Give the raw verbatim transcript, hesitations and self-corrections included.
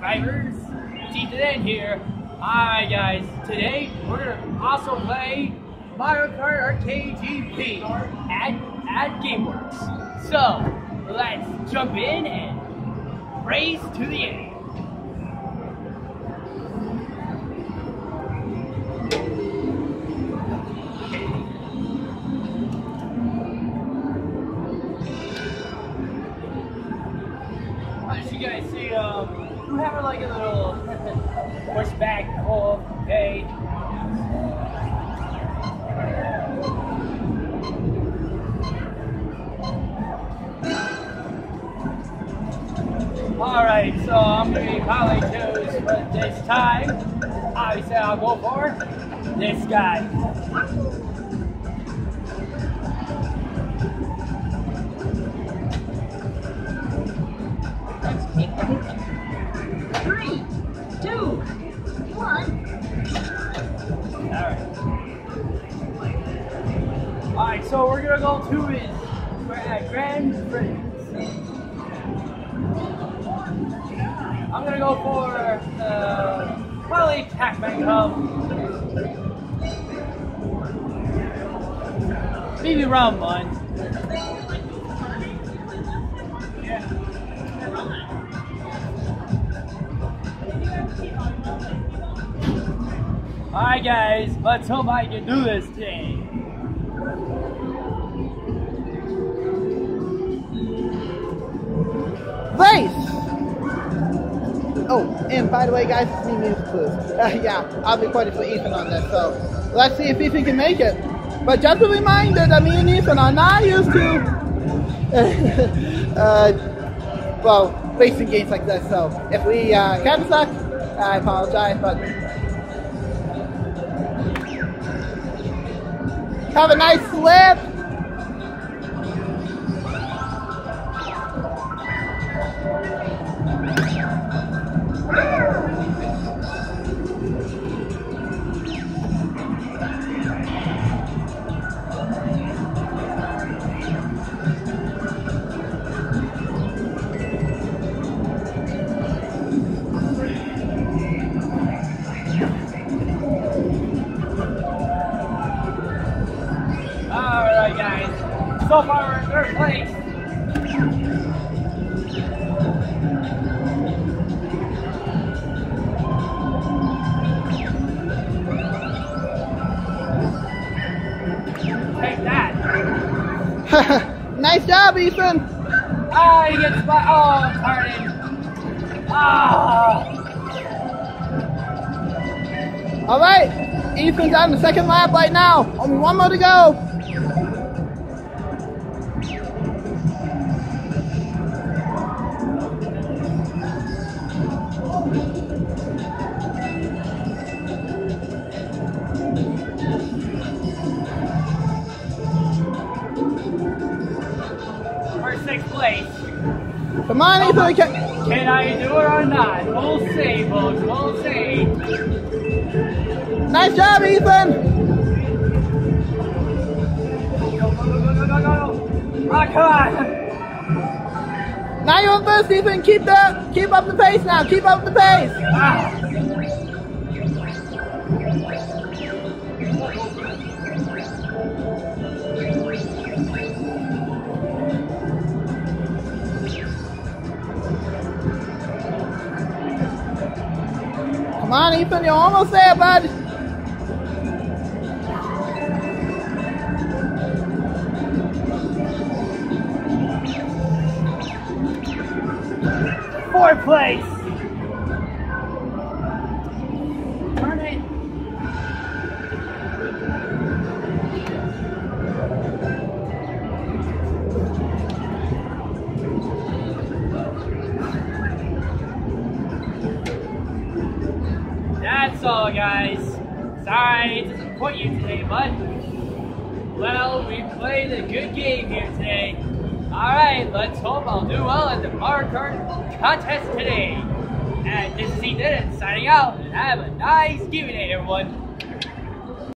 subscribers, Ethan in here. Alright guys, today we're gonna also play Mario Kart Arcade G P at, at GameWorks. So, let's jump in and race to the end. As you guys see, um, we're having like a little pushback pull, okay? Alright, so I'm going to be probably choose for this time. Obviously, I'll go for this guy. Three, two, one. Alright. Alright, so we're gonna go to his uh, Grand Prix. I'm gonna go for uh, probably Pac-Man Cup. Maybe round one. Alright guys, let's hope I can do this today. Race! Oh, and by the way guys, it's me, Music Clues. Uh, yeah, I'll be quoting for Ethan on this, so let's see if Ethan can make it. But just a reminder that me and Ethan are not used to, uh, well, racing games like this, so if we uh, kind of suck, I apologize, but have a nice slip. Alright guys, so far we're in third place. Take that. Nice job, Ethan. Ah, he gets by. Oh, pardon. Ah. All right, Ethan's on the second lap right now. Only one more to go. For sixth place. Come on, Ethan. Can, Can I do it or not? We'll see, folks. We'll see. nice job, Ethan. Go, go, go, go, go, go, go. Oh, come on. Now you're on first, Ethan. Keep the, keep up the pace now. Keep up the pace. Ah. Come on, Ethan. You're almost there, bud. Fourth place. Turn it. That's all, guys. Sorry to disappoint you today, but well, we played a good game here today. Alright, let's hope I'll do well in the Mario Kart contest today. And this is Ethan signing out, and have a nice game day, everyone.